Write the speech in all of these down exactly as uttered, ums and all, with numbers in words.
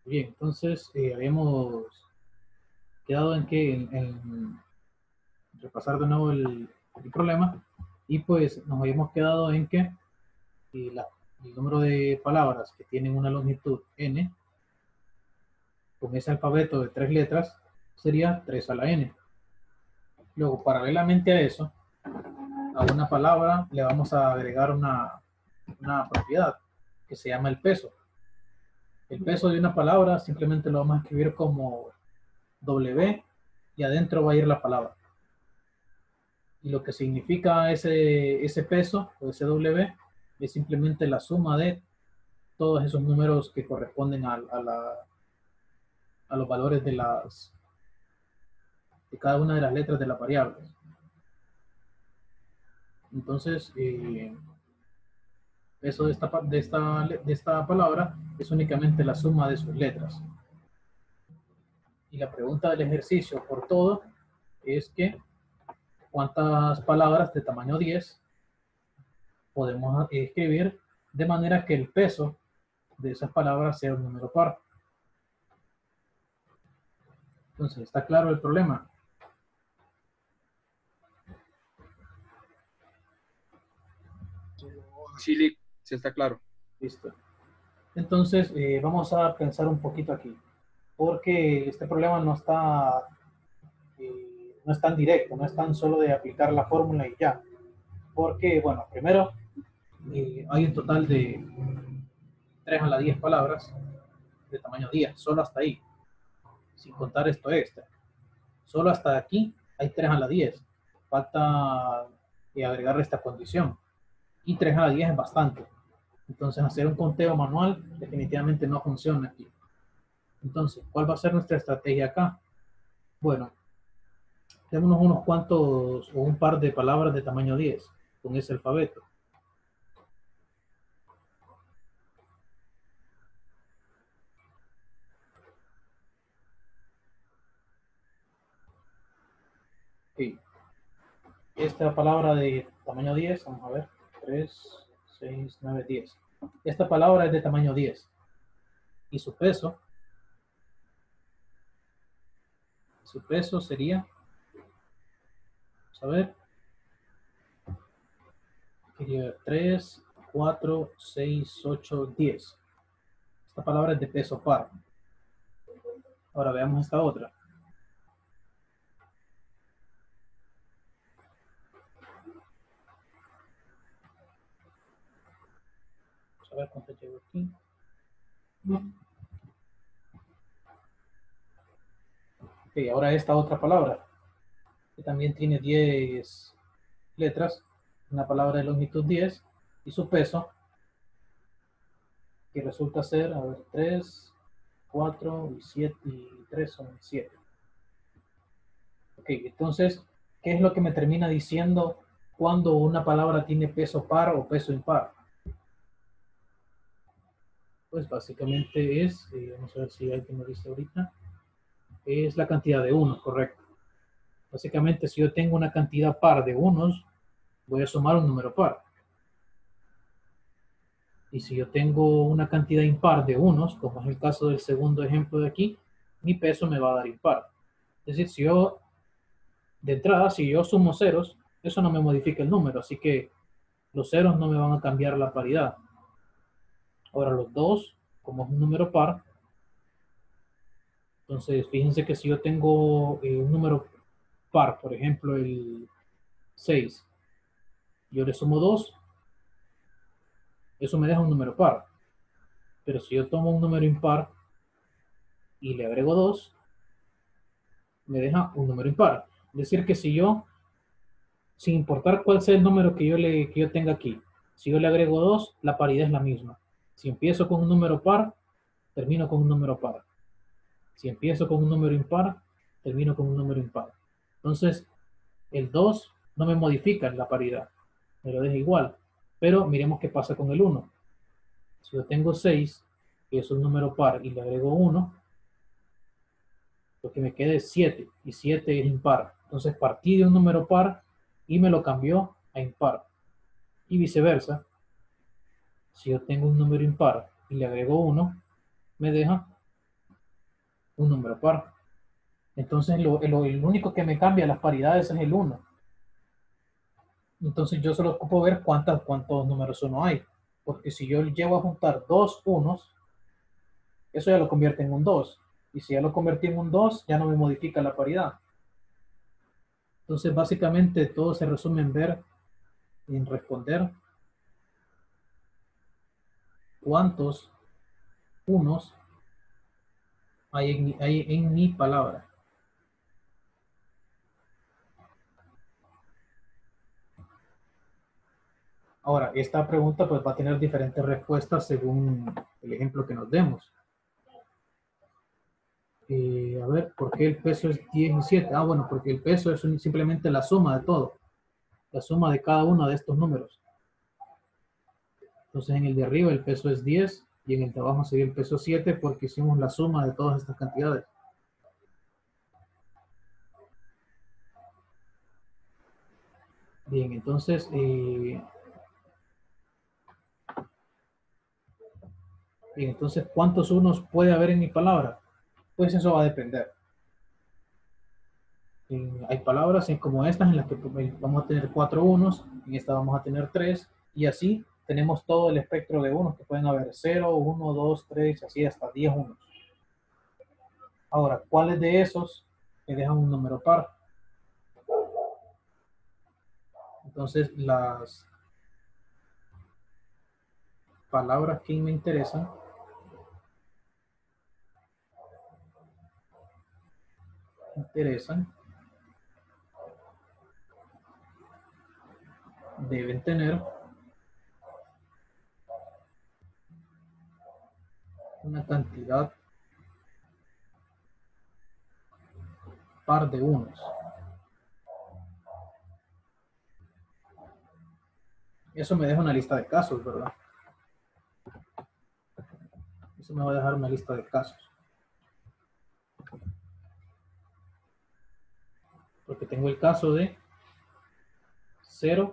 Bien, entonces eh, habíamos quedado en que en, en repasar de nuevo el, el problema y pues nos habíamos quedado en que eh, la, el número de palabras que tienen una longitud n con ese alfabeto de tres letras sería tres a la n. Luego, paralelamente a eso, a una palabra le vamos a agregar una, una propiedad que se llama el peso. El peso de una palabra simplemente lo vamos a escribir como W y adentro va a ir la palabra. Y lo que significa ese, ese peso o ese W es simplemente la suma de todos esos números que corresponden a, a, la, a los valores de, las, de cada una de las letras de la variable. Entonces, eh, eso de esta, de, esta, de esta palabra es únicamente la suma de sus letras. Y la pregunta del ejercicio por todo es que cuántas palabras de tamaño diez podemos escribir de manera que el peso de esas palabras sea un número par. Entonces, ¿está claro el problema? Sí, sí está claro. Listo. Entonces, eh, vamos a pensar un poquito aquí, porque este problema no está, eh, no es tan directo, no es tan solo de aplicar la fórmula y ya. Porque, bueno, primero, eh, hay un total de tres a la diez palabras de tamaño diez, solo hasta ahí, sin contar esto extra. Solo hasta aquí hay tres a la diez. Falta eh, agregarle esta condición. Y tres a la diez es bastante. Entonces, hacer un conteo manual definitivamente no funciona aquí. Entonces, ¿cuál va a ser nuestra estrategia acá? Bueno, tenemos unos cuantos o un par de palabras de tamaño diez con ese alfabeto. Okay. Esta palabra de tamaño diez, vamos a ver, tres, seis, nueve, diez. Esta palabra es de tamaño diez. Y su peso, su peso sería, vamos a ver, sería tres, cuatro, seis, ocho, diez. Esta palabra es de peso par. Ahora veamos esta otra. Vamos a ver cuánto llevo aquí. Ok, ahora esta otra palabra, que también tiene diez letras, una palabra de longitud diez, y su peso, que resulta ser, a ver, tres, cuatro y siete, y tres son siete. Ok, entonces, ¿qué es lo que me termina diciendo cuando una palabra tiene peso par o peso impar? Pues básicamente es, eh, vamos a ver si alguien lo dice ahorita, es la cantidad de unos, correcto. Básicamente, si yo tengo una cantidad par de unos, voy a sumar un número par. Y si yo tengo una cantidad impar de unos, como es el caso del segundo ejemplo de aquí, mi peso me va a dar impar. Es decir, si yo, de entrada, si yo sumo ceros, eso no me modifica el número, así que los ceros no me van a cambiar la paridad. Ahora los dos, como es un número par, entonces fíjense que si yo tengo eh, un número par, por ejemplo el seis, yo le sumo dos, eso me deja un número par. Pero si yo tomo un número impar y le agrego dos, me deja un número impar. Es decir, que si yo, sin importar cuál sea el número que yo, le, que yo tenga aquí, si yo le agrego dos, la paridad es la misma. Si empiezo con un número par, termino con un número par. Si empiezo con un número impar, termino con un número impar. Entonces, el dos no me modifica la paridad, me lo deja igual. Pero miremos qué pasa con el uno. Si yo tengo seis, que es un número par, y le agrego uno, lo que me queda es siete, y siete es impar. Entonces partí de un número par y me lo cambió a impar. Y viceversa, si yo tengo un número impar y le agrego uno, me deja un número par. Entonces lo, lo, el único que me cambia las paridades es el uno. Entonces yo solo ocupo ver cuántas, cuántos números uno hay. Porque si yo llego a juntar dos unos, eso ya lo convierte en un dos. Y si ya lo convertí en un dos, ya no me modifica la paridad. Entonces básicamente todo se resume en ver, en responder cuántos unos hay en, hay en mi palabra. Ahora, esta pregunta pues va a tener diferentes respuestas según el ejemplo que nos demos. Eh, a ver, ¿por qué el peso es diez y siete? Ah, bueno, porque el peso es un, simplemente la suma de todo. La suma de cada uno de estos números. Entonces en el de arriba el peso es diez y en el de abajo sería el peso siete porque hicimos la suma de todas estas cantidades. Bien, entonces... Eh, bien, entonces, ¿cuántos unos puede haber en mi palabra? Pues eso va a depender. Eh, hay palabras como estas en las que vamos a tener cuatro unos, en esta vamos a tener tres, y así tenemos todo el espectro de unos, que pueden haber cero, uno, dos, tres, así hasta diez unos. Ahora, ¿cuáles de esos me dejan un número par? Entonces, las palabras que me interesan interesan deben tener una cantidad par de unos. Eso me deja una lista de casos, ¿verdad? Eso me va a dejar una lista de casos. Porque tengo el caso de cero,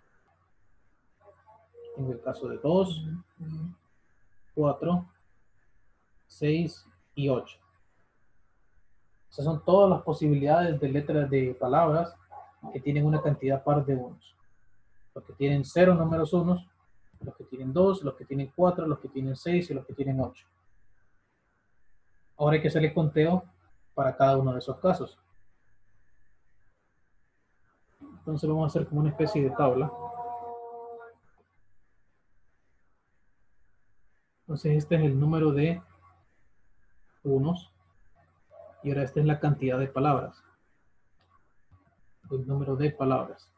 tengo el caso de dos, cuatro, seis y ocho. Esas son todas las posibilidades de letras de palabras que tienen una cantidad par de unos. Los que tienen cero números unos, los que tienen dos, los que tienen cuatro, los que tienen seis y los que tienen ocho. Ahora hay que hacerle conteo para cada uno de esos casos. Entonces vamos a hacer como una especie de tabla. Entonces este es el número de unos y ahora esta es la cantidad de palabras. El número de palabras.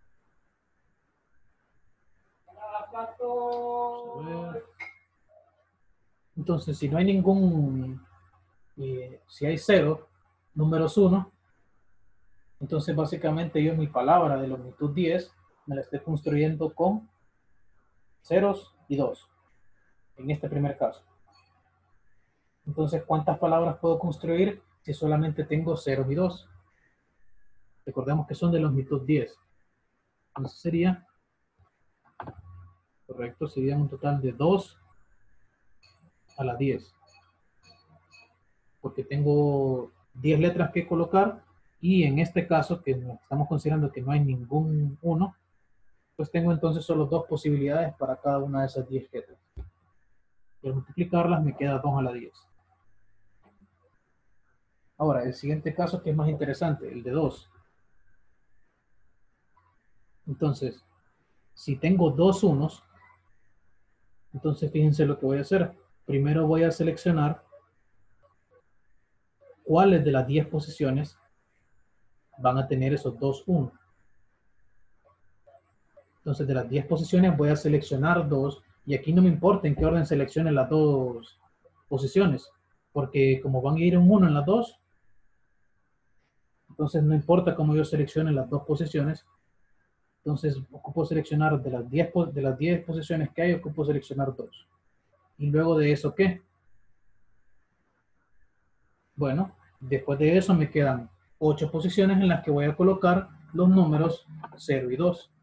Entonces si no hay ningún, eh, si hay cero números uno, entonces básicamente yo mi palabra de longitud diez me la estoy construyendo con ceros y dos, en este primer caso. Entonces, ¿cuántas palabras puedo construir si solamente tengo ceros y dos? Recordemos que son de longitud diez. Entonces sería, correcto, sería un total de dos a la diez. Porque tengo diez letras que colocar y en este caso, que estamos considerando que no hay ningún uno, pues tengo entonces solo dos posibilidades para cada una de esas diez letras. Y al multiplicarlas me queda dos a la diez. Ahora, el siguiente caso que es más interesante, el de dos. Entonces, si tengo dos unos, entonces fíjense lo que voy a hacer. Primero voy a seleccionar cuáles de las diez posiciones van a tener esos dos unos. Entonces, de las diez posiciones voy a seleccionar dos, y aquí no me importa en qué orden seleccione las dos posiciones, porque como van a ir un uno en las dos, entonces no importa cómo yo seleccione las dos posiciones. Entonces ocupo seleccionar de las diez, de las diez posiciones que hay, ocupo seleccionar dos. Y luego de eso, ¿qué? Bueno, después de eso me quedan ocho posiciones en las que voy a colocar los números cero y dos.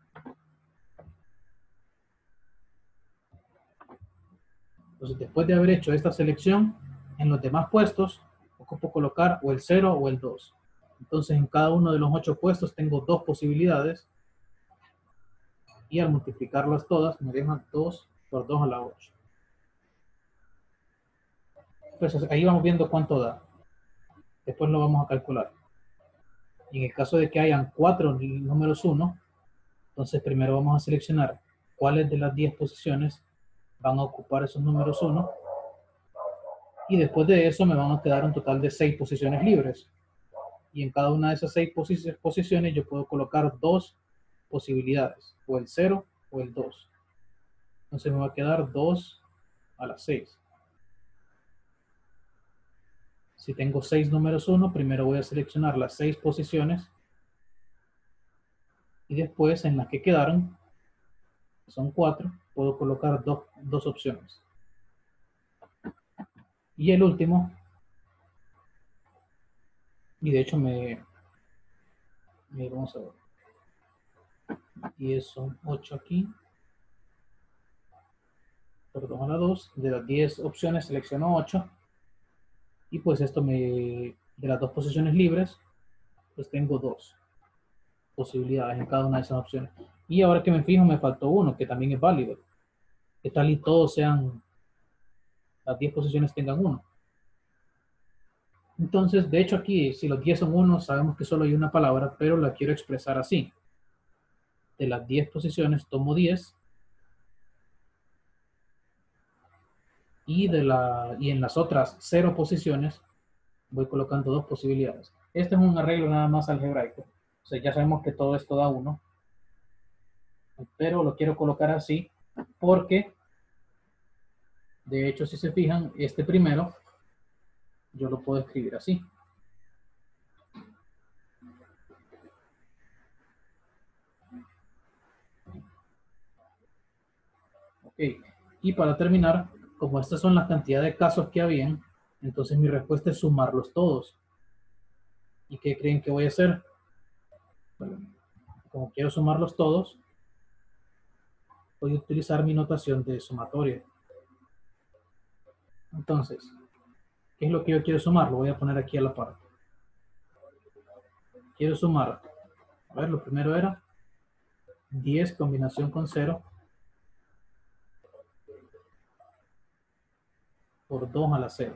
Entonces, después de haber hecho esta selección, en los demás puestos, ocupo colocar o el cero o el dos. Entonces en cada uno de los ocho puestos tengo dos posibilidades y al multiplicarlas todas me dejan dos por dos a la ocho. Entonces ahí vamos viendo cuánto da. Después lo vamos a calcular. Y en el caso de que hayan cuatro números uno, entonces primero vamos a seleccionar cuáles de las diez posiciones van a ocupar esos números uno. Y después de eso me van a quedar un total de seis posiciones libres. Y en cada una de esas seis posi posiciones yo puedo colocar dos posibilidades, o el cero o el dos. Entonces me va a quedar dos a la seis. Si tengo seis números uno, primero voy a seleccionar las seis posiciones y después en las que quedaron, que son cuatro, puedo colocar dos, dos opciones. Y el último, y de hecho me, me vamos a ver, diez son ocho aquí, por dos a la dos, de las diez opciones selecciono ocho, y pues esto me, de las dos posiciones libres, pues tengo dos posibilidades en cada una de esas opciones. Y ahora que me fijo me faltó uno, que también es válido. Que tal y todos sean, las diez posiciones tengan uno. Entonces, de hecho aquí, si los diez son uno, sabemos que solo hay una palabra, pero la quiero expresar así. De las diez posiciones tomo diez. Y, de la, y en las otras cero posiciones voy colocando dos posibilidades. Este es un arreglo nada más algebraico. O sea, ya sabemos que todo esto da uno. Pero lo quiero colocar así porque, de hecho, si se fijan, este primero yo lo puedo escribir así. Ok, y para terminar, como estas son las cantidades de casos que habían, entonces mi respuesta es sumarlos todos. ¿Y qué creen que voy a hacer? Bueno, como quiero sumarlos todos, voy a utilizar mi notación de sumatoria. Entonces, ¿qué es lo que yo quiero sumar? Lo voy a poner aquí a la par. Quiero sumar, a ver, lo primero era diez combinación con cero por dos a la cero.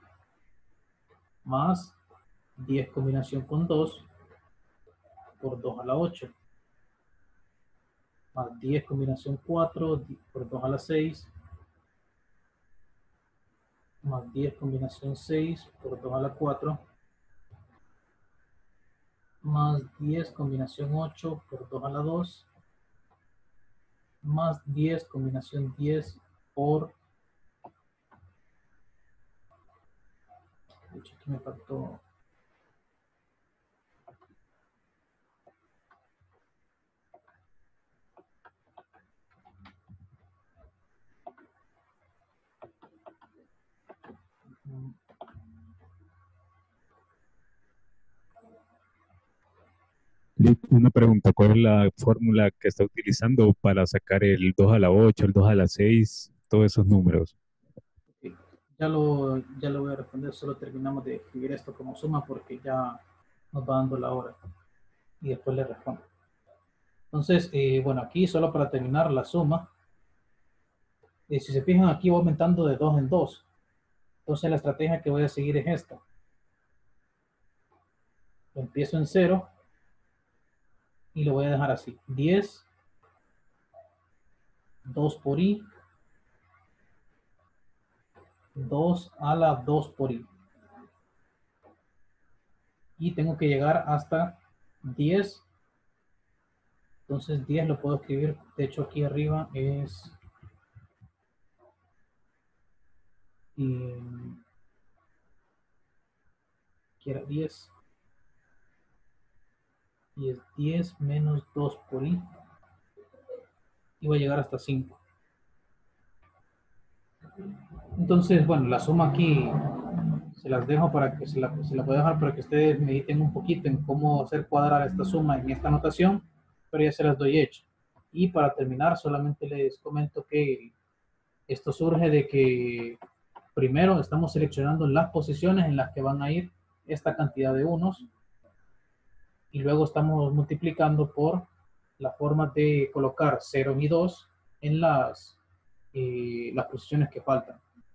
Más diez combinación con dos por dos a la ocho. Más diez combinación cuatro por dos a la seis. Más diez combinación seis por dos a la cuatro. Más diez combinación ocho por dos a la dos. Más diez combinación diez por... De hecho, aquí me faltó... Una pregunta, ¿cuál es la fórmula que está utilizando para sacar el dos a la ocho, el dos a la seis, todos esos números? Okay. Ya, lo, ya lo voy a responder, solo terminamos de escribir esto como suma porque ya nos va dando la hora. Y después le respondo. Entonces, eh, bueno, aquí solo para terminar la suma. Eh, si se fijan, aquí va aumentando de dos en dos. Entonces la estrategia que voy a seguir es esta. Lo empiezo en cero y lo voy a dejar así. diez, dos por i, dos a la dos por i. Y tengo que llegar hasta diez. Entonces diez lo puedo escribir. De hecho, aquí arriba es... Y, aquí era diez. Y es diez menos dos por i. Y voy a llegar hasta cinco. Entonces, bueno, la suma aquí se las dejo para que se la, se la puedo dejar para que ustedes mediten un poquito en cómo hacer cuadrar esta suma en esta notación, pero ya se las doy hecho. Y para terminar, solamente les comento que esto surge de que primero estamos seleccionando las posiciones en las que van a ir esta cantidad de unos y luego estamos multiplicando por la forma de colocar cero y dos en las, eh, las posiciones que faltan.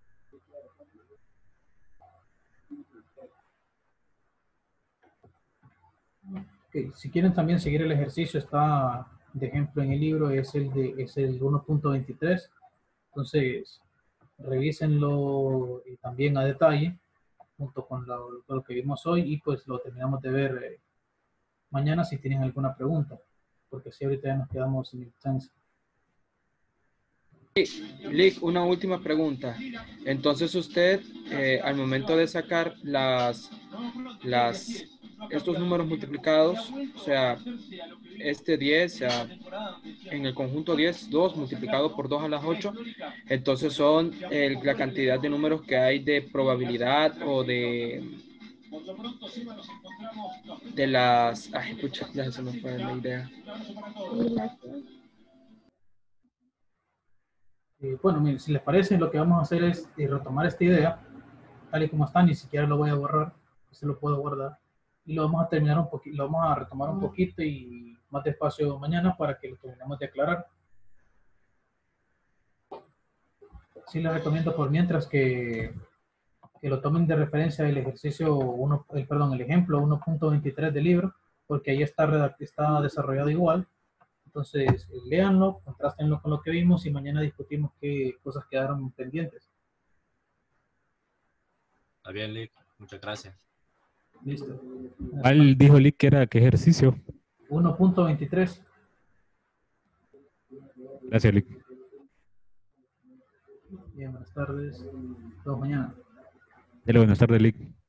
Okay. Si quieren también seguir el ejercicio, está de ejemplo en el libro, es el, de, es el uno punto veintitrés. Entonces, revísenlo también a detalle, junto con lo, lo que vimos hoy, y pues lo terminamos de ver eh, mañana si tienen alguna pregunta, porque si ahorita ya nos quedamos sin el chance. Lick, una última pregunta. Entonces usted, eh, al momento de sacar las, las, estos números multiplicados, o sea, este diez, o sea, en el conjunto diez, dos multiplicado por dos a las ocho, entonces son el, la cantidad de números que hay de probabilidad o de, de las, ay, pucha, ya se me fue la idea. Eh, bueno, miren, si les parece, lo que vamos a hacer es eh, retomar esta idea, tal y como está, ni siquiera lo voy a borrar, se lo puedo guardar, y lo vamos a terminar un poquito, lo vamos a retomar un poquito y más despacio mañana para que lo terminemos de aclarar. Sí les recomiendo por mientras que, que lo tomen de referencia el ejercicio uno, el, perdón, el ejemplo uno punto veintitrés del libro, porque ahí está, está desarrollado igual. Entonces, léanlo, contrastenlo con lo que vimos y mañana discutimos qué cosas quedaron pendientes. Está bien, Lick. Muchas gracias. Listo. ¿Cuál dijo Lick que era qué ejercicio? uno punto veintitrés. Gracias, Lick. Bien, buenas tardes. Nos vemos mañana. Dale, buenas tardes, Lick.